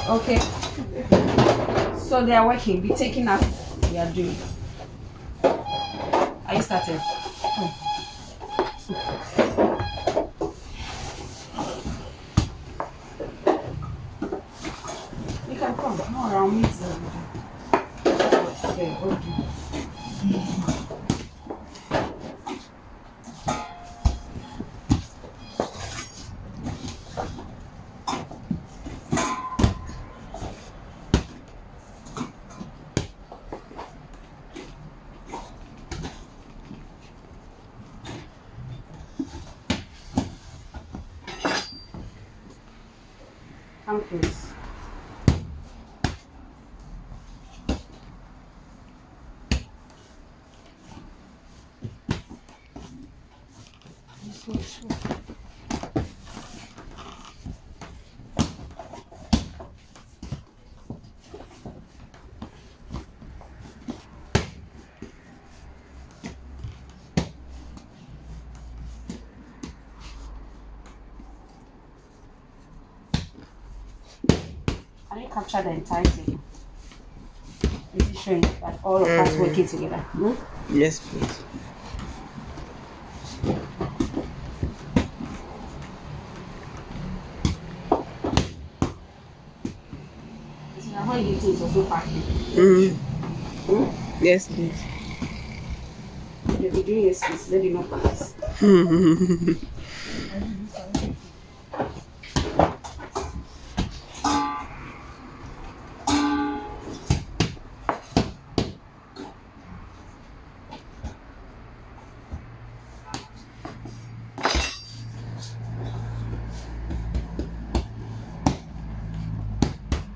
Okay. So they are working. Be taking up. We are doing. Are you started? Oh. You can come. No, around me. Okay. Okay. Come please. Can you capture the entire thing? Is it showing that all of us working together? Hmm? Yes, please. How you think also packing? Yes, please. You'll be doing your space, let me know pass.